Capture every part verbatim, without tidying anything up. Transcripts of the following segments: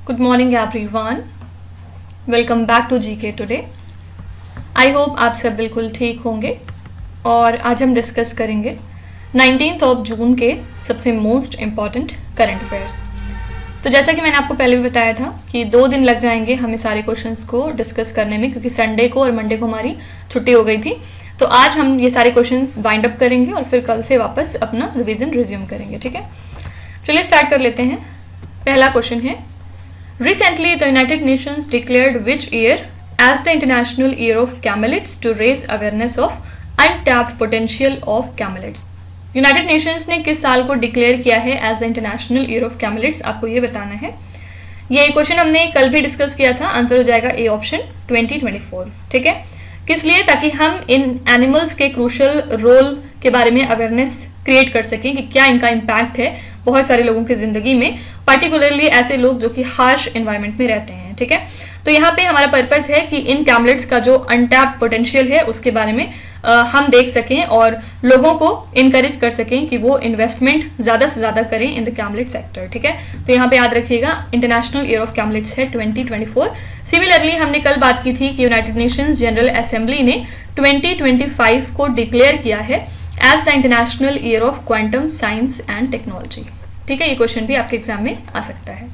Good morning everyone. Welcome back to जी के today. I hope आप सब बिल्कुल ठीक होंगे और आज हम डिस्कस करेंगे नाइनटीन्थ ऑफ जून के सबसे मोस्ट इम्पॉर्टेंट करंट अफेयर्स. तो जैसा कि मैंने आपको पहले भी बताया था कि दो दिन लग जाएंगे हमें सारे क्वेश्चंस को डिस्कस करने में, क्योंकि संडे को और मंडे को हमारी छुट्टी हो गई थी. तो आज हम ये सारे क्वेश्चंस बाइंड अप करेंगे और फिर कल से वापस अपना रिवीजन रिज्यूम करेंगे. ठीक है, चलिए स्टार्ट कर लेते हैं. पहला क्वेश्चन है, Recently, the United Nations declared which year as the International Year of Camelids to raise awareness of untapped potential of camelids. United Nations ने किस साल को डिक्लेयर किया है as the International Year of Camelids, आपको ये बताना है. ये क्वेश्चन हमने कल भी डिस्कस किया था. आंसर हो जाएगा A option twenty twenty four. ठीक है, किस लिए? ताकि हम इन एनिमल्स के क्रूशल रोल के बारे में अवेयरनेस क्रिएट कर सकें कि क्या इनका इम्पैक्ट है बहुत सारे लोगों की जिंदगी में, पर्टिकुलरली ऐसे लोग जो कि हार्श एनवायरनमेंट में रहते हैं. ठीक है, तो यहाँ पे हमारा पर्पस है कि इन कैमलेट्स का जो अनटैप्ड पोटेंशियल है उसके बारे में आ, हम देख सकें और लोगों को इनकरेज कर सकें कि वो इन्वेस्टमेंट ज़्यादा से ज़्यादा करें इन द कैमलेट सेक्टर. ठीक है, तो यहाँ पे याद रखिएगा इंटरनेशनल ईयर ऑफ कैमलेट्स है ट्वेंटी ट्वेंटी फोर. सिमिलरली हमने कल बात की थी कि यूनाइटेड नेशंस जनरल असेंबली ने ट्वेंटी ट्वेंटी फाइव को डिक्लेयर किया है as the international year of quantum science and technology. ठीक है, ये क्वेश्चन भी आपके एग्जाम में आ सकता है.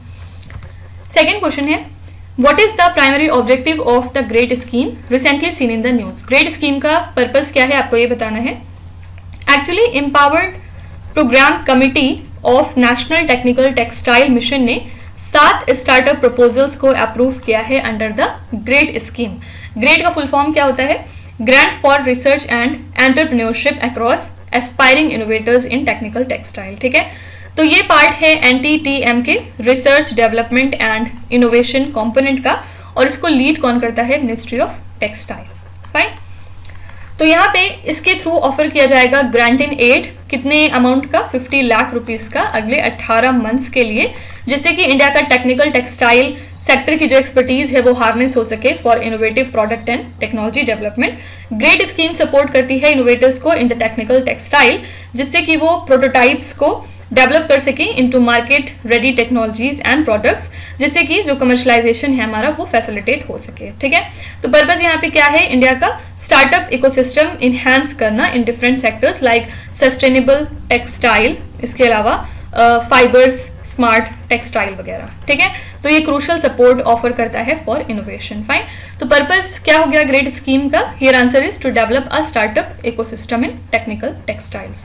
सेकेंड क्वेश्चन है, what is the primary objective of the GREAT scheme recently seen in the news. GREAT scheme का पर्पस क्या है आपको ये बताना है. Actually empowered programme committee of national technical textile mission ने सात स्टार्टअप प्रपोजल्स को अप्रूव किया है under the GREAT scheme. GREAT का फुल फॉर्म क्या होता है? Grant for research and entrepreneurship across aspiring innovators in technical textile. ठीक है, तो ये पार्ट है एन टी टी एम के research development and innovation component का, और इसको लीड कौन करता है? Ministry of textile. फाइन, तो यहाँ पे इसके थ्रू ऑफर किया जाएगा ग्रांट इन एड. कितने अमाउंट का? फिफ्टी लाख रुपीस का अगले अट्ठारह मंथ्स के लिए, जिससे कि इंडिया का टेक्निकल टेक्सटाइल सेक्टर की जो एक्सपर्टीज है वो हार्नेस हो सके for innovative product and technology development. GREAT scheme support करती है इनोवेटर्स को इन द टेक्निकल टेक्सटाइल, जिससे कि वो प्रोटोटाइप्स को डेवलप कर सकें into market ready technologies and products, जिससे कि जो कमर्शलाइजेशन है हमारा वो फैसिलिटेट हो सके. ठीक है, तो पर्पस यहाँ पे क्या है? इंडिया का स्टार्टअप इकोसिस्टम इनहैंस करना in different sectors like sustainable textile, इसके अलावा फाइबर्स, स्मार्ट टेक्सटाइल वगैरह. ठीक है, तो ये क्रूशल सपोर्ट ऑफर करता है फॉर इनोवेशन. फाइन, तो पर्पस क्या हो गया ग्रेट स्कीम का? Here answer is to develop a startup ecosystem in technical textiles.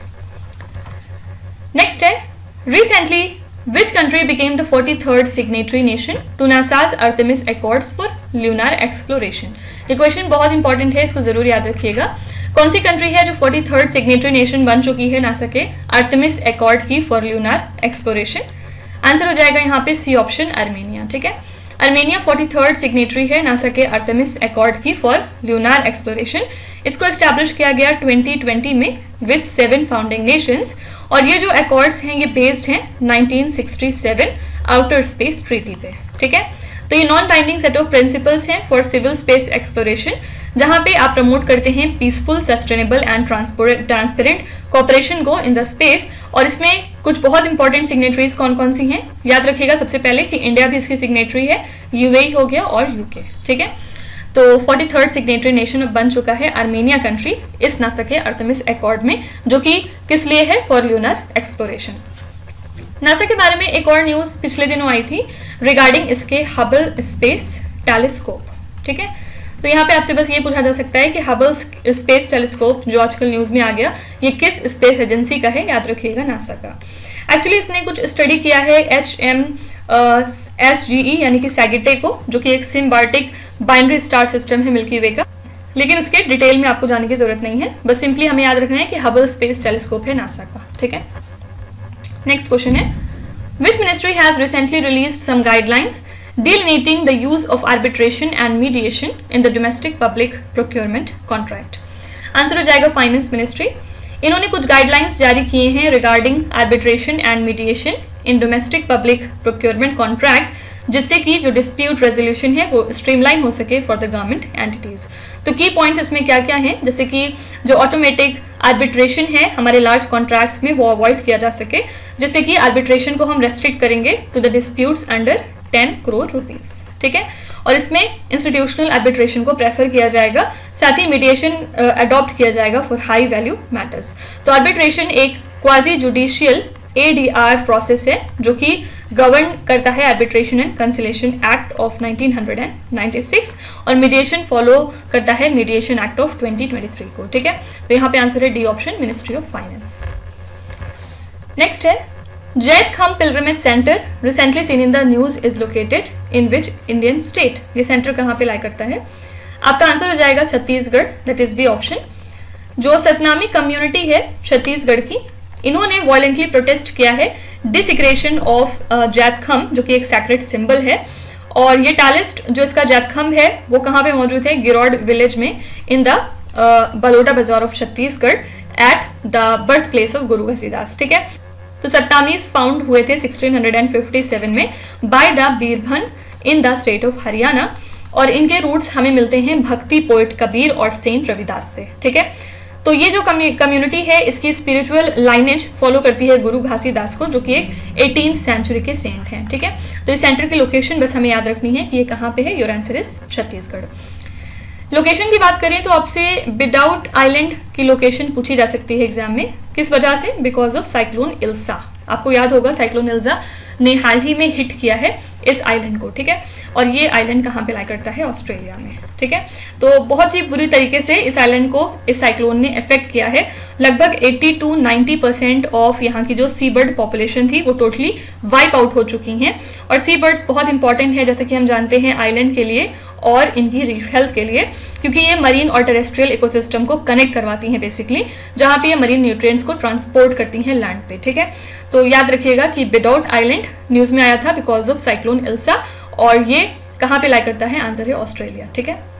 Next है, recently which country became the forty third signatory nation to NASA's Artemis accords for lunar exploration. ये question बहुत important है, इसको जरूर याद रखिएगा. कौन सी कंट्री है जो फोर्टी थर्ड सिग्नेटरी नेशन बन चुकी है नासा के आर्टेमिस अकॉर्ड की फॉर ल्यूनार एक्सप्लोरेशन? आंसर हो जाएगा यहाँ पे सी ऑप्शन, अर्मेनिया. ठीक है, अर्मेनिया फोर्टी थर्ड सिग्नेटरी है नासा के आर्टेमिस अकॉर्ड की फॉर ल्यूनार एक्सप्लोरेशन. इसको एस्टैब्लिश किया गया ट्वेंटी ट्वेंटी में विद सेवन फाउंडिंग नेशंस, और ये जो अकॉर्ड्स हैं ये बेस्ड हैं nineteen sixty seven outer space treaty पे. ठीक है, तो ये non binding set of principles हैं फॉर सिविल स्पेस एक्सप्लोरेशन, जहां पे आप प्रमोट करते हैं peaceful, sustainable and transparent cooperation को इन द स्पेस. और इसमें कुछ बहुत इंपॉर्टेंट सिग्नेटरीज कौन कौन सी हैं याद रखिएगा. सबसे पहले कि इंडिया भी इसकी सिग्नेटरी है, यूएई हो गया और यूके. ठीक है, तो फोर्टी थर्ड सिग्नेटरी नेशन अब बन चुका है आर्मेनिया कंट्री इस नासा के आर्टेमिस अकॉर्ड में, जो कि किस लिए है? For lunar exploration. नासा के बारे में एक और न्यूज पिछले दिनों आई थी रिगार्डिंग इसके हबल स्पेस टेलीस्कोप. ठीक है, तो यहाँ पे आपसे बस ये पूछा जा सकता है कि हबल स्पेस टेलीस्कोप जो आजकल न्यूज में आ गया, ये किस स्पेस एजेंसी का है? याद रखिएगा, नासा का. एक्चुअली इसने कुछ स्टडी किया है H M S G E यानी कि सैगिटे को, जो कि एक सिम्बार्टिक बाइनरी स्टार सिस्टम है मिल्की वे का, लेकिन उसके डिटेल में आपको जाने की जरूरत नहीं है. बस सिंपली हमें याद रखना है कि हबल स्पेस टेलीस्कोप है नासा का. ठीक है, नेक्स्ट क्वेश्चन है, which ministry has recently released some guidelines delineating the use of arbitration and mediation in the domestic public procurement contract. Answer हो जाएगा फाइनेंस मिनिस्ट्री. इन्होंने कुछ गाइडलाइंस जारी किए हैं regarding arbitration and mediation in domestic public procurement contract, जिससे कि जो डिस्प्यूट रेजोल्यूशन है वो स्ट्रीमलाइन हो सके फॉर द गवर्नमेंट एंटिटीज. तो की पॉइंट्स इसमें क्या क्या हैं, जैसे कि जो ऑटोमेटिक आर्बिट्रेशन है हमारे लार्ज कॉन्ट्रैक्ट्स में वो अवॉइड किया जा सके, जैसे कि आर्बिट्रेशन को हम रेस्ट्रिक्ट करेंगे to the disputes under ten crore rupees, ठीक है। और इसमें इंस्टीट्यूशनल आर्बिट्रेशन को प्रेफर किया जाएगा, साथ ही मीडिएशन अडॉप्ट किया जाएगा फॉर हाई वैल्यू मैटर्स। तो आर्बिट्रेशन एक quasi judicial A D R process है जो कि गवर्न करता है arbitration and conciliation act of nineteen ninety six और मीडिएशन फॉलो करता है mediation act of twenty twenty three को, ठीक है। तो यहाँ पे आंसर है D option, ministry of finance. Next है Jaitkham pilgrimage centre recently seen in the news is located in which Indian state. ये सेंटर कहाँ पे लाई करता है? आपका आंसर हो जाएगा Chhattisgarh, that is B option. जो सतनामी कम्युनिटी है छत्तीसगढ़ की, इन्होंने वॉलेंटली प्रोटेस्ट किया है डिसिक्रेशन ऑफ जैतखम जो कि एक सैक्रेड सिंबल है। और ये टालिस्ट जो इसका जैतखम है वो कहाँ पे मौजूद है? गिरौड विलेज में इन the Baloda Bazar of Chhattisgarh at the birth place of Guru Ghasidas, ठीक है। तो सत्तामीस फाउंड हुए थे सिक्सटीन फिफ्टी सेवन में by the Birbhan in the state of Haryana और इनके रूट्स हमें मिलते हैं भक्ति पोएट कबीर और सेंट रविदास से, ठीक है। तो ये जो कम्युनिटी है इसकी स्पिरिचुअल लाइनेज फॉलो करती है गुरु घासीदास को जो कि एक एटीन्थ सेंचुरी के सेंट हैं, ठीक है। तो इस सेंटर की लोकेशन बस हमें याद रखनी है कि ये कहाँ पे है। Your answer is Chhattisgarh. Location की बात करें तो आपसे बिडाउट आइलैंड की लोकेशन पूछी जा सकती है एग्जाम में, किस वजह से? Because of cyclone Ilsa. आपको याद होगा साइक्लोन इल्सा ने हाल ही में हिट किया है इस आइलैंड को, ठीक है। और ये आइलैंड कहाँ पे लाई करता है? ऑस्ट्रेलिया में, ठीक है। तो बहुत ही बुरी तरीके से इस आइलैंड को इस साइक्लोन ने इफेक्ट किया है। लगभग अस्सी टू नब्बे परसेंट ऑफ यहाँ की जो सी बर्ड पॉपुलेशन थी वो टोटली वाइप आउट हो चुकी हैं। और सी बर्ड्स बहुत इंपॉर्टेंट है जैसे कि हम जानते हैं आइलैंड के लिए और इनकी रीफ हेल्थ के लिए, क्योंकि ये मरीन और टेरेस्ट्रियल इकोसिस्टम को कनेक्ट करवाती हैं बेसिकली, जहाँ पे ये मरीन न्यूट्रिएंट्स को ट्रांसपोर्ट करती हैं लैंड पे, ठीक है। तो याद रखिएगा कि बिडाउट आइलैंड न्यूज में आया था बिकॉज ऑफ साइक्लोन इल्सा और ये कहाँ पे लाई करता है? आंसर है ऑस्ट्रेलिया, ठीक है।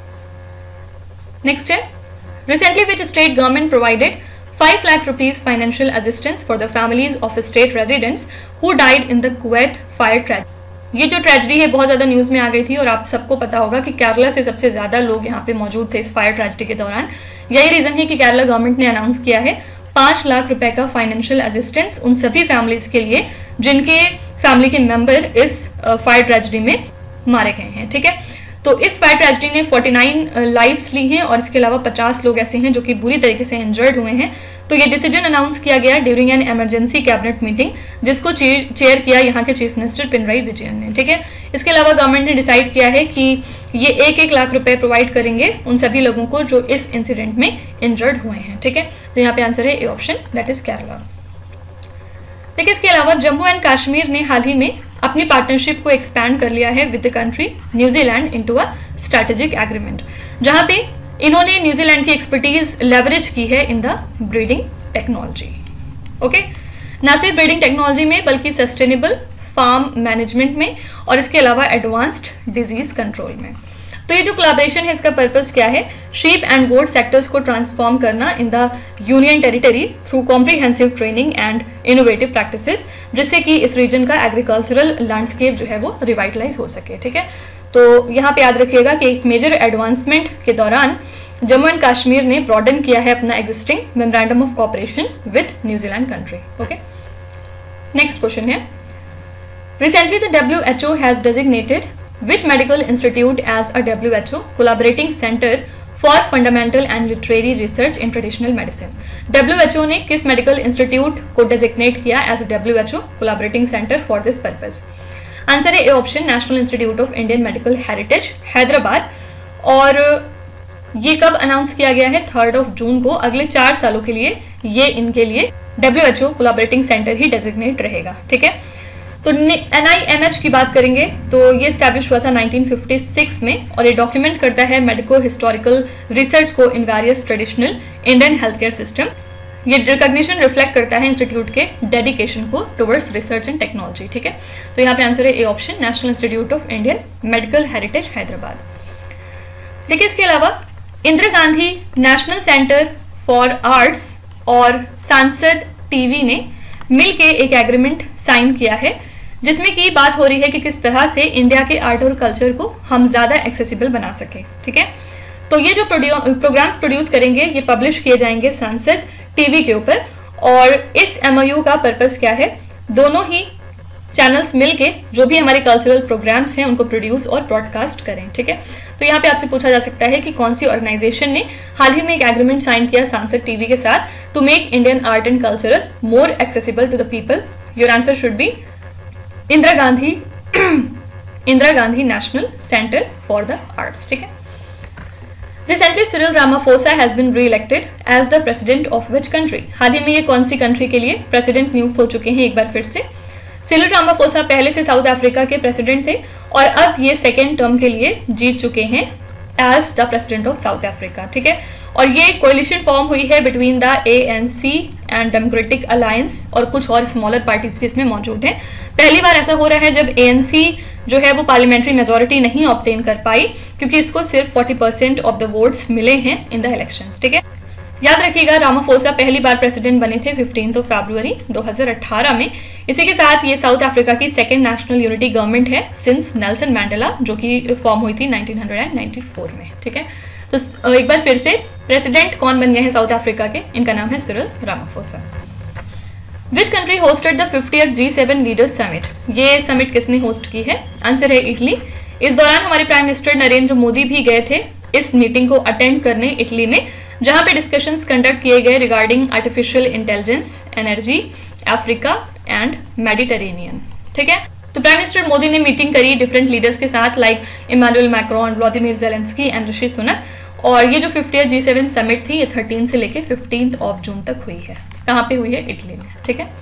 नेक्स्ट है recently which state government provided five lakh rupees financial assistance for the families of state residents who died in the Kuwait fire tragedy. ये जो ट्रेजेडी है बहुत ज्यादा न्यूज में आ गई थी और आप सबको पता होगा कि केरला से सबसे ज्यादा लोग यहाँ पे मौजूद थे इस फायर ट्रेजेडी के दौरान। यही रीजन है कि केरला गवर्नमेंट ने अनाउंस किया है पांच लाख रुपए का फाइनेंशियल असिस्टेंस उन सभी फैमिलीज के लिए जिनके फैमिली के मेंबर इस फायर ट्रेजेडी में मारे गए हैं, ठीक है। तो इस फायर ट्रेजेडी ने उनचास लाइव्स ली हैं और इसके अलावा पचास लोग ऐसे हैं जो कि बुरी तरीके से इंजर्ड हुए हैं। तो ये डिसीजन अनाउंस किया गया during an emergency cabinet meeting जिसको चेयर किया यहाँ के चीफ मिनिस्टर पिनराई विजयन ने, ठीक है। इसके अलावा गवर्नमेंट ने डिसाइड किया है कि ये एक एक लाख रुपए प्रोवाइड करेंगे उन सभी लोगों को जो इस इंसिडेंट में इंजर्ड हुए हैं, ठीक है। तो यहाँ पे आंसर है A option, that is Kerala. देखिए इसके अलावा जम्मू एंड कश्मीर ने हाल ही में अपनी पार्टनरशिप को एक्सपैंड कर लिया है with the country New Zealand into a strategic agreement, जहां पे इन्होंने न्यूजीलैंड की एक्सपर्टीज लेवरेज की है in the breeding technology. Okay, ना सिर्फ ब्रीडिंग टेक्नोलॉजी में बल्कि सस्टेनेबल फार्म मैनेजमेंट में और इसके अलावा एडवांस्ड डिजीज कंट्रोल में। तो ये जो कोलैबोरेशन है इसका पर्पस क्या है? शीप एंड गोट सेक्टर्स को ट्रांसफॉर्म करना in the union territory through comprehensive training and innovative practices, जिससे कि इस रीजन का एग्रीकल्चरल लैंडस्केप जो है वो रिवाइटलाइज हो सके, ठीक है। तो यहाँ पे याद रखिएगा कि एक मेजर एडवांसमेंट के दौरान जम्मू एंड कश्मीर ने ब्रॉडन किया है अपना existing memorandum of cooperation with New Zealand country. Okay, next question है, recently the W H O has designated which medical institute as a W H O collaborating center for fundamental and literary research in traditional medicine। W H O ने किस medical institute को designate किया as a W H O collaborating center for this purpose? Answer है A option, national institute of Indian medical heritage Hyderabad. और ये कब announce किया गया है? थर्ड ऑफ जून को। अगले चार सालों के लिए ये इनके लिए W H O collaborating centre ही डेजिग्नेट रहेगा, ठीक है। तो एन आई एम एच की बात करेंगे तो ये स्टैब्लिश हुआ था नाइनटीन फिफ्टी सिक्स में और ये डॉक्यूमेंट करता है मेडिको हिस्टोरिकल रिसर्च को in various traditional Indian health care system. ये रिकॉग्निशन रिफ्लेक्ट करता है इंस्टीट्यूट के डेडिकेशन को टुवर्ड्स रिसर्च एंड टेक्नोलॉजी, ठीक है। तो यहाँ पे आंसर है A option, national institute of Indian medical heritage Hyderabad. देखिए इसके अलावा Indira Gandhi national centre for arts और सांसद टीवी ने मिलके एक एग्रीमेंट साइन किया है जिसमें की बात हो रही है कि किस तरह से इंडिया के आर्ट और कल्चर को हम ज्यादा एक्सेसिबल बना सके, ठीक है। तो ये जो प्रोग्राम्स प्रोड्यूस करेंगे ये पब्लिश किए जाएंगे सांसद टीवी के ऊपर। और इस एमओयू का पर्पस क्या है? दोनों ही चैनल्स मिलके जो भी हमारे कल्चरल प्रोग्राम्स हैं उनको प्रोड्यूस और ब्रॉडकास्ट करें, ठीक है। तो यहाँ पे आपसे पूछा जा सकता है कि कौन सी ऑर्गेनाइजेशन ने हाल ही में एक एग्रीमेंट साइन किया सांसद टीवी के साथ to make Indian art and cultural more accessible to the people. Your answer should be Indira Gandhi Indira Gandhi national centre for the arts, ठीक है। Recently, Cyril Ramaphosa has been re-elected as the president of which country? हाल ही में ये कौन सी country के लिए president नियुक्त हो चुके हैं एक बार फिर से? सिरिल रामाफोसा पहले से साउथ अफ्रीका के प्रेसिडेंट थे और अब ये सेकेंड टर्म के लिए जीत चुके हैं as the president of South Africa, ठीक है। और ये कोलिशन फॉर्म हुई है between the ANC and Democratic Alliance और कुछ और स्मॉलर पार्टीज भी इसमें मौजूद हैं। पहली बार ऐसा हो रहा है जब एएनसी जो है वो पार्लियामेंट्री मेजोरिटी नहीं ऑब्टेन कर पाई क्योंकि इसको सिर्फ चालीस परसेंट ऑफ द वोट्स मिले हैं इन द इलेक्शंस, ठीक है। याद रखिएगा रामाफोसा पहली बार प्रेसिडेंट बने थे पंद्रह फरवरी दो हज़ार अठारह में। इसी के साथ ये साउथ अफ्रीका की सेकेंड नेशनल यूनिटी गवर्नमेंट है सिंस नेल्सन मैंडेला जो कि फॉर्म हुई थी उन्नीस सौ चौरानवे में, ठीक है। तो एक बार फिर से प्रेसिडेंट कौन बन गए हैं साउथ अफ्रीका के? इनका नाम है Cyril Ramaphosa. Which country hosted the fiftieth G seven leaders summit? ये समिट किसने होस्ट की है? आंसर है इटली। इस दौरान हमारे प्राइम मिनिस्टर नरेंद्र मोदी भी गए थे इस मीटिंग को अटेंड करने इटली में, जहां पे डिस्कशंस कंडक्ट किए गए regarding artificial intelligence, energy, Africa and Mediterranean, ठीक है। तो प्राइम मिनिस्टर मोदी ने मीटिंग करी डिफरेंट लीडर्स के साथ like Emmanuel Macron, Vladimir Zelensky and Rishi Sunak. और ये जो फिफ्टियथ जी सेवन समिट थी ये थर्टीन से लेके फिफ्टींथ ऑफ जून तक हुई है। कहाँ पे हुई है? इटली में, ठीक है।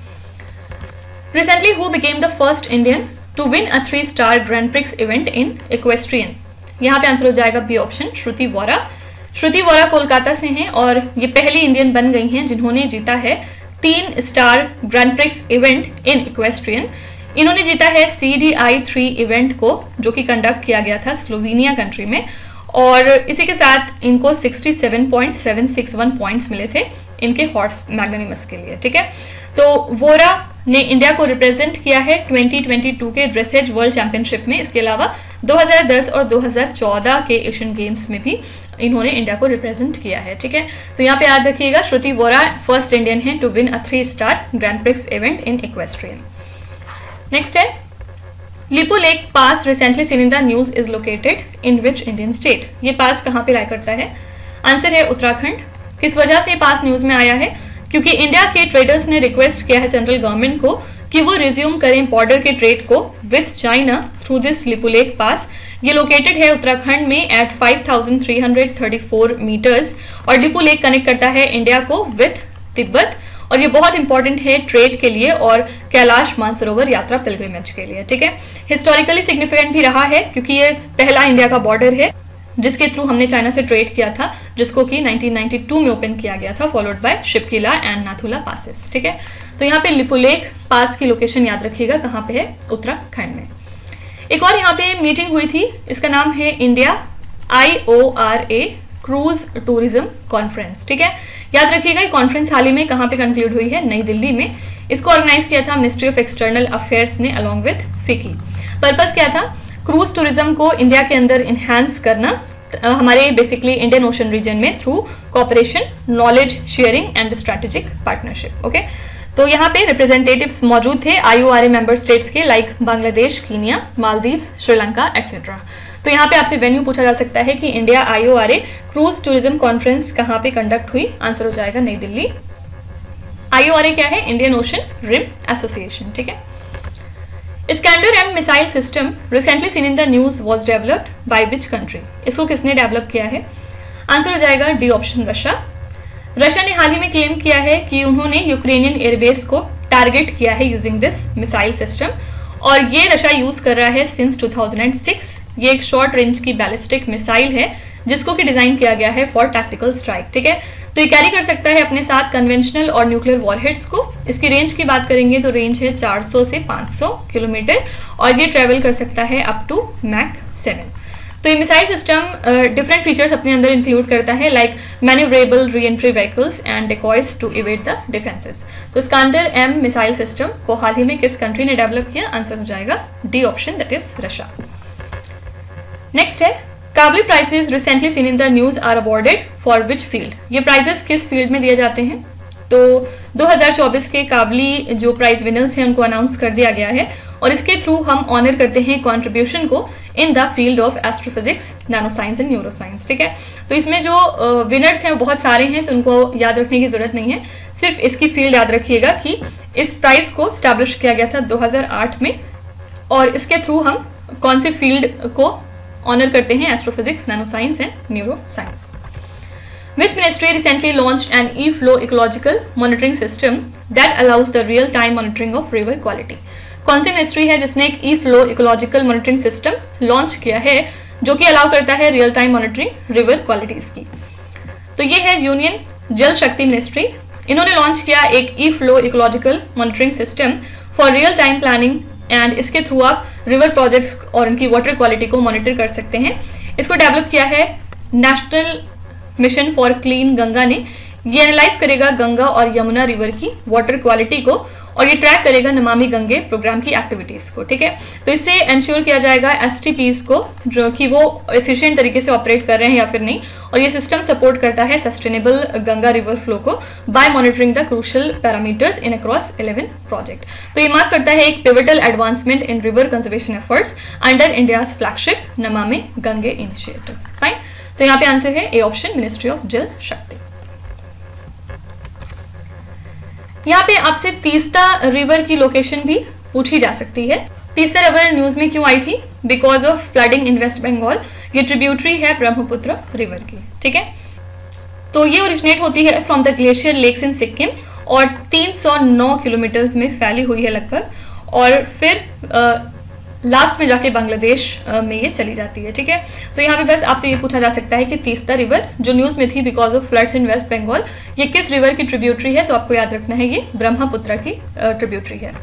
Recently who became the first Indian to win a three star grand prix event in equestrian? यहाँ पे आंसर हो जाएगा बी ऑप्शन, श्रुति वोरा। श्रुति वोरा कोलकाता से हैं और ये पहली इंडियन बन गई हैं जिन्होंने जीता है तीन star grand prix event in equestrian. इन्होंने जीता है C D I three event को जो कि कंडक्ट किया गया था स्लोवेनिया कंट्री में, और इसी के साथ इनको सड़सठ पॉइंट सात छह एक पॉइंट्स मिले थे इनके हॉर्स मैग्नानिमस के लिए, ठीक है। तो वोरा ने इंडिया को रिप्रेजेंट किया है ट्वेंटी ट्वेंटी टू के ड्रेसेज वर्ल्ड चैंपियनशिप में। इसके अलावा दो हज़ार दस और दो हज़ार चौदह के एशियन गेम्स में भी इन्होंने इंडिया को रिप्रेजेंट किया है, ठीक है। तो यहाँ पे याद रखिएगा श्रुति वोरा फर्स्ट इंडियन है to win a three star grand prix event in equestrian. Next है Lipulekh pass recently seen in the news is located in which Indian state? ये पास कहाँ पे लाया करता है? आंसर है उत्तराखंड। किस वजह से ये पास न्यूज में आया है? क्योंकि इंडिया के ट्रेडर्स ने रिक्वेस्ट किया है सेंट्रल गवर्नमेंट को कि वो रिज्यूम करें बॉर्डर के ट्रेड को with China through this Lipulekh pass. ये लोकेटेड है उत्तराखंड में at five thousand three hundred thirty four meters और लिपू लेक कनेक्ट करता है इंडिया को विद तिब्बत, और ये बहुत इंपॉर्टेंट है ट्रेड के लिए और कैलाश मानसरोवर यात्रा पिलग्रिमेज के लिए, ठीक है। हिस्टोरिकली सिग्निफिकेंट भी रहा है क्योंकि ये पहला इंडिया का बॉर्डर है जिसके थ्रू हमने चाइना से ट्रेड किया था, जिसको कि नाइनटीन नाइंटी टू में ओपन किया गया था, followed by Shipkila and Nathula passes, ठीक है। तो यहाँ पे लिपू लेक पास की लोकेशन याद रखिएगा कहाँ पे है? उत्तराखंड में। एक और यहाँ पे मीटिंग हुई थी, इसका नाम है India I O R A cruise tourism conference, ठीक है। याद रखिएगा ये कॉन्फ्रेंस हाल ही में कहाँ पे कंक्लूड हुई है? नई दिल्ली में। इसको ऑर्गेनाइज किया था मिनिस्ट्री ऑफ एक्सटर्नल अफेयर्स ने अलॉन्ग विथ फिकी। पर्पस क्या था? क्रूज टूरिज्म को इंडिया के अंदर इन्हांस करना हमारे बेसिकली इंडियन ओशन रीजन में through cooperation, knowledge sharing and strategic partnership, okay. तो यहाँ पे रिप्रेजेंटेटिव्स मौजूद थे I O R A member states के like Bangladesh, Kenya, Maldives, Sri Lanka etcetera. तो यहाँ पे आपसे वेन्यू पूछा जा सकता है कि India I O R A cruise tourism conference कहाँ पे कंडक्ट हुई? आंसर हो जाएगा नई दिल्ली। आई ओ आर ए क्या है? इंडियन ओशन रिम एसोसिएशन, ठीक है। Iskander M missile system recently seen in the news was developed by which country? इसको किसने डेवलप किया है? आंसर हो जाएगा डी ऑप्शन, रशिया। रशिया ने हाल ही में क्लेम किया है कि उन्होंने यूक्रेनियन एयरबेस को टारगेट किया है यूजिंग दिस मिसाइल सिस्टम, और ये रशिया यूज कर रहा है सिंस टू थाउजेंड सिक्स। ये एक शॉर्ट रेंज की बैलिस्टिक मिसाइल है जिसको कि डिजाइन किया गया है फॉर टैक्टिकल स्ट्राइक, ठीक है। तो ये कैरी कर सकता है अपने साथ कन्वेंशनल और न्यूक्लियर वॉरहेड्स को। इसकी रेंज की बात करेंगे तो रेंज है चार सौ से पाँच सौ किलोमीटर और ये ट्रेवल कर सकता है अप टू मैक सेवन। तो ये मिसाइल सिस्टम डिफरेंट फीचर्स अपने अंदर इंक्लूड करता है like manoeuvrable re entry vehicles and decoys to evade the defences. तो इस्कैंडर एम मिसाइल सिस्टम को हाल ही में किस कंट्री ने डेवलप किया? आंसर हो जाएगा D option, that is Russia. Next है Kavli prizes recently seen in the news are awarded for which field? ये प्राइजेस किस फील्ड में दिए जाते हैं? तो दो हज़ार चौबीस के काबली जो प्राइज विनर्स हैं उनको अनाउंस कर दिया गया है और इसके थ्रू हम ऑनर करते हैं कंट्रीब्यूशन को in the field of astrophysics, nano science and neuro science. ठीक है, तो इसमें जो विनर्स हैं वो बहुत सारे हैं, तो उनको याद रखने की जरूरत नहीं है, सिर्फ इसकी फील्ड याद रखिएगा कि इस प्राइज को स्टैब्लिश किया गया था दो हज़ार आठ में, और इसके थ्रू हम कौन सी फील्ड को ऑनर करते हैं, astrophysics, nano science and neuro science. Which ministry recently launched an e-flow ecological monitoring system that allows the real-time monitoring of river quality? कौन सी मिनिस्ट्री है जिसने एक e-flow ecological monitoring system launch किया है जो कि अलाउ करता है real time monitoring river qualities की? तो ये है यूनियन जल शक्ति मिनिस्ट्री। इन्होंने लॉन्च किया एक e-flow ecological monitoring system for real time planning, and इसके थ्रू आप रिवर प्रोजेक्ट्स और उनकी वाटर क्वालिटी को मॉनिटर कर सकते हैं। इसको डेवलप किया है national mission for clean Ganga ने। ये एनालाइज करेगा गंगा और यमुना रिवर की वाटर क्वालिटी को, और ये ट्रैक करेगा नमामि गंगे प्रोग्राम की एक्टिविटीज को। ठीक है, तो इससे इंश्योर किया जाएगा एसटीपीज को जो कि वो एफिशिएंट तरीके से ऑपरेट कर रहे हैं या फिर नहीं, और ये सिस्टम सपोर्ट करता है सस्टेनेबल गंगा रिवर फ्लो को by monitoring the crucial parameters in across eleven project. तो ये मार्क करता है एक pivotal advancement in river conservation efforts under India's flagship Namami Gange initiative. Fine, तो यहाँ पे आंसर है ए ऑप्शन, मिनिस्ट्री ऑफ जल शक्ति। यहाँ पे आपसे तीस्ता रिवर की लोकेशन भी पूछी जा सकती है। तीस्ता रिवर न्यूज में क्यों आई थी? Because of flooding in West Bengal. ये ट्रिब्यूटरी है ब्रह्मपुत्र रिवर की। ठीक है, तो ये ओरिजिनेट होती है from the glacier lakes in Sikkim और तीन सौ नौ किलोमीटर में फैली हुई है लगभग, और फिर आ, लास्ट में जाके बांग्लादेश में ये चली जाती है। ठीक है, तो यहाँ पे बस आपसे ये पूछा जा सकता है कि तीस्ता रिवर जो न्यूज में थी because of floods in West Bengal, ये किस रिवर की ट्रिब्यूटरी है? तो आपको याद रखना है ये ब्रह्मपुत्र की ट्रिब्यूटरी है।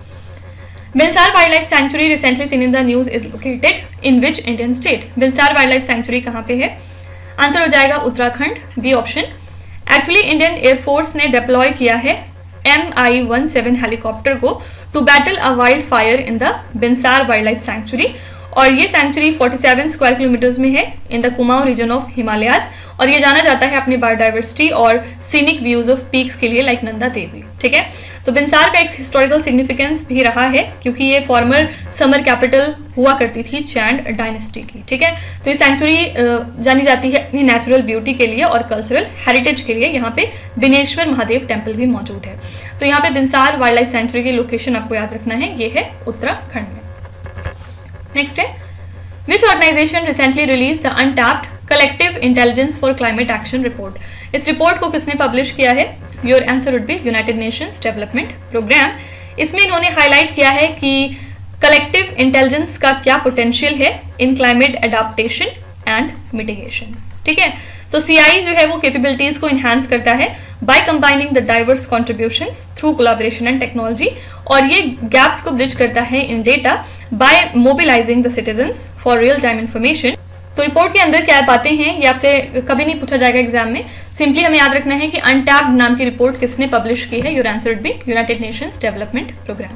Binsar wildlife sanctuary recently seen in the news is located in which Indian state? Binsar wildlife sanctuary कहाँ पे है? आंसर हो जाएगा Uttarakhand, B option. Actually Indian air force ने डिप्लॉय किया है M I one seven helicopter को to battle a wild fire in the Binsar wildlife sanctuary, और ये सेंचुरी सैंतालीस स्क्वायर किलोमीटर्स में है in the Kumaon region of Himalayas, और ये जाना जाता है अपनी बायोडाइवर्सिटी और सीनिक व्यूज ऑफ पीक्स के लिए लाइक नंदा देवी। ठीक है, तो बिनसार का एक हिस्टोरिकल सिग्निफिकेंस भी रहा है क्योंकि ये फॉर्मर समर कैपिटल हुआ करती थी चैंड डायनेस्टी की। ठीक है, तो ये सेंचुरी जानी जाती है अपनी नेचुरल ब्यूटी के लिए और कल्चरल हेरिटेज के लिए। यहाँ पे बिनेश्वर महादेव टेम्पल भी मौजूद है। तो यहाँ पे बिनसार वाइल्ड लाइफ सेंचुरी की लोकेशन आपको याद रखना है, ये है उत्तराखंड में। नेक्स्ट है, which organisation recently release the untapped collective intelligence for climate action report? इस रिपोर्ट को किसने पब्लिश किया है? Your answer would be United Nations Development Programme. इसमें इन्होंने हाईलाइट किया है कि कलेक्टिव इंटेलिजेंस का क्या पोटेंशियल है in climate adaptation and mitigation. ठीक है, तो सीआई जो है वो कैपेबिलिटीज को इन्हांस करता है by combining the diverse contributions through collaboration and technology, और ये गैप्स को ब्रिज करता है in data by mobilising the citizens for real time information. तो रिपोर्ट के अंदर क्या बातें हैं ये आपसे कभी नहीं पूछा जाएगा एग्जाम में, सिंपली हमें याद रखना है कि अनटैप्ड नाम की रिपोर्ट किसने पब्लिश की है। Your answer would be United Nations Development Programme.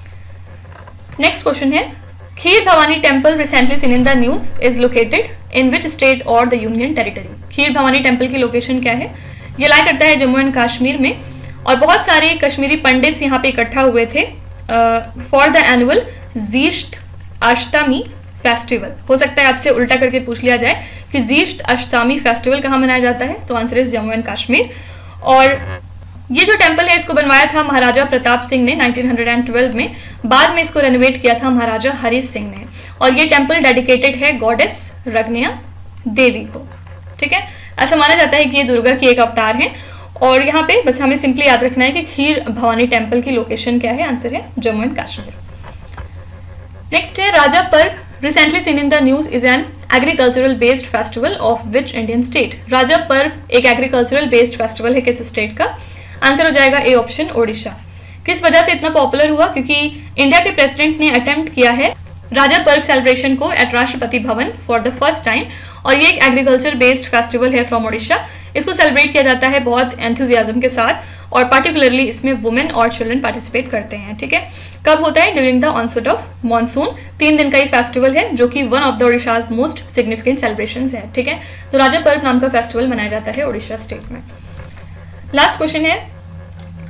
Next question है, Kheer Bhawani temple recently seen in the news is located in which state और the union territory? Kheer Bhawani temple की लोकेशन क्या है? ये लाई करता है जम्मू एंड कश्मीर में, और बहुत सारे कश्मीरी पंडित्स यहाँ पे इकट्ठा हुए थे for the annual Jyeshtha Ashtami festival. हो सकता है आपसे उल्टा करके पूछ लिया जाए कि जीश्त अष्टमी फेस्टिवल कहाँ मनाया जाता है, तो answer is Jammu and Kashmir. और ये जो टेम्पल है इसको बनवाया था महाराजा प्रताप सिंह ने नाइनटीन ट्वेल्व में, बाद में इसको रेनोवेट किया था महाराजा हरि सिंह ने, और ये टेम्पल डेडिकेटेड है गॉडेस रग्निया देवी को। ठीक है, ऐसा माना जाता है कि ये दुर्गा की एक अवतार है, और यहाँ पे बस हमें सिंपली याद रखना है कि खीर भवानी टेम्पल की लोकेशन क्या है, आंसर है जम्मू एंड कश्मीर। नेक्स्ट है, Raja Parba recently seen in the news is an agricultural based festival of which Indian state? Raja Parba एक एग्रीकल्चरल बेस्ड फेस्टिवल है किस स्टेट का? आंसर हो जाएगा ए ऑप्शन, ओडिशा। किस वजह से इतना पॉपुलर हुआ? क्योंकि इंडिया के प्रेसिडेंट ने अटेम्प्ट किया है राजा पर्व सेलिब्रेशन को eight Rashtrapati Bhavan for the first time, और ये एक एग्रीकल्चर बेस्ड फेस्टिवल है फ्रॉम ओडिशा। इसको सेलिब्रेट किया जाता है बहुत एंथुजियाज्म के साथ, और पार्टिकुलरली इसमें वुमेन और चिल्ड्रन पार्टिसिपेट करते हैं। ठीक है, कब होता है? During the onset of monsoon. तीन दिन का ये फेस्टिवल है जो कि one of the Odisha's most significant celebrations है। ठीक है, तो राजा पर्व नाम का फेस्टिवल मनाया जाता है ओडिशा स्टेट में। लास्ट क्वेश्चन है,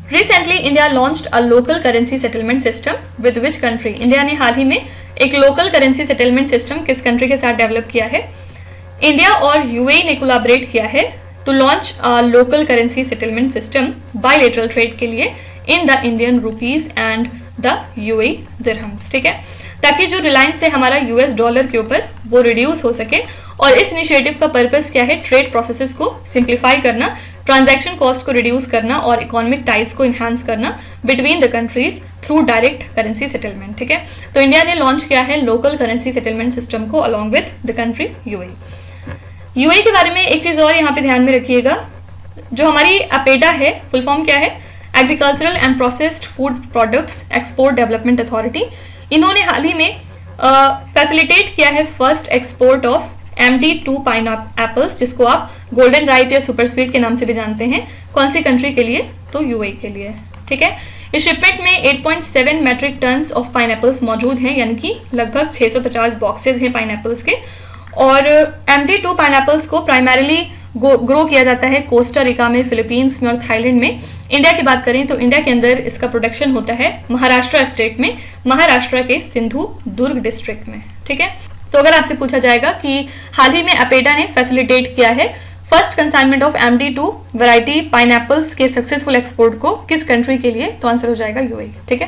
recently India launched a local currency settlement system with which country? India ने हाल ही में एक लोकल करेंसी सेटलमेंट सिस्टम किस कंट्री के साथ डेवलप किया है? इंडिया और यूएई ने कोलैबोरेट किया है to launch a local currency settlement system bilateral trade के लिए in the Indian rupees and the UAE dirhams, ठीक है, ताकि जो रिलायंस है हमारा यूएस डॉलर के ऊपर वो रिड्यूस हो सके। और इस इनिशिएटिव का पर्पस क्या है? ट्रेड प्रोसेसेस को सिंप्लीफाई करना, ट्रांजैक्शन कॉस्ट को रिड्यूस करना और इकोनॉमिक टाइज को इन्हांस करना between the countries through direct currency settlement, ठीक है। तो इंडिया ने लॉन्च किया है लोकल करेंसी सेटलमेंट सिस्टम को along with the country UAE. UAE के बारे में एक चीज और यहाँ पे ध्यान में रखिएगा, जो हमारी अपेडा है, फुल फॉर्म क्या है? Agricultural and processed food products export development authority. इन्होंने हाल ही में फैसिलिटेट uh, किया है first export of M D two pineapples, जिसको आप गोल्डन राइप या सुपर स्वीट के नाम से भी जानते हैं। कौन सी कंट्री के लिए? तो यूएई के लिए, ठीक है। इस शिपमेंट में आठ पॉइंट सात मैट्रिक टन्स ऑफ पाइनएप्पल्स मौजूद हैं, यानी कि लगभग छह सौ पचास बॉक्सेस हैं पाइनएप्पल्स के। और एम डी टू पाइनएप्पल्स को प्राइमरीली ग्रो किया जाता है कोस्टा रिका में, फिलीपींस में और थाईलैंड में। इंडिया की बात करें तो इंडिया के अंदर इसका प्रोडक्शन होता है महाराष्ट्र स्टेट में, महाराष्ट्र के सिंधु दुर्ग डिस्ट्रिक्ट में, ठीक है। तो अगर आपसे पूछा जाएगा कि हाल ही में अपेडा ने फैसिलिटेट किया है first consignment of M D two variety pineapples के सक्सेसफुल एक्सपोर्ट को किस कंट्री के लिए, तो आंसर हो जाएगा यूएई, ठीक है।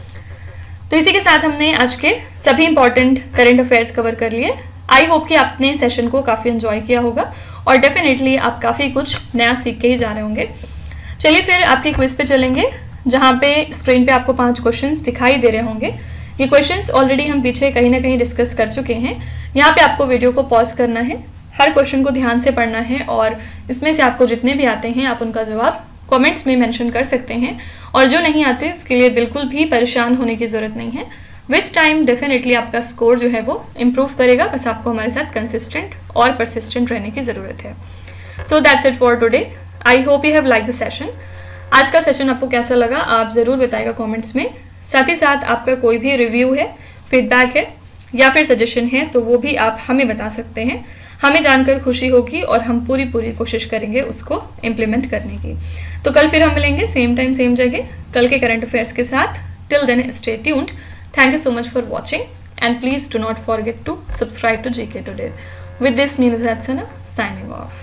तो इसी के साथ हमने आज के सभी इंपॉर्टेंट करंट अफेयर्स कवर कर लिए। आई होप कि आपने सेशन को काफी एंजॉय किया होगा और डेफिनेटली आप काफी कुछ नया सीख के ही जा रहे होंगे। चलिए फिर आपके क्विज पे चलेंगे, जहाँ पे स्क्रीन पे आपको पांच क्वेश्चंस दिखाई दे रहे होंगे। ये क्वेश्चंस ऑलरेडी हम पीछे कहीं ना कहीं डिस्कस कर चुके हैं। यहाँ पे आपको वीडियो को पॉज करना है, हर क्वेश्चन को ध्यान से पढ़ना है और इसमें से आपको जितने भी आते हैं आप उनका जवाब कमेंट्स में मेंशन कर सकते हैं। और जो नहीं आते उसके लिए बिल्कुल भी परेशान होने की जरूरत नहीं है। विथ टाइम डेफिनेटली आपका स्कोर जो है वो इम्प्रूव करेगा, बस आपको हमारे साथ कंसिस्टेंट और परसिस्टेंट रहने की जरूरत है। So that's it for today. I hope you have like the session. आज का सेशन आपको कैसा लगा आप ज़रूर बताइएगा कमेंट्स में। साथ ही साथ आपका कोई भी रिव्यू है, फीडबैक है या फिर सजेशन है तो वो भी आप हमें बता सकते हैं। हमें जानकर खुशी होगी और हम पूरी पूरी कोशिश करेंगे उसको इम्प्लीमेंट करने की। तो कल फिर हम मिलेंगे सेम टाइम सेम जगह कल के करंट अफेयर्स के साथ। Till then stay tuned. Thank you so much for watching and please do not forget to subscribe to G K Today. With this, me Nusrat Sana signing off.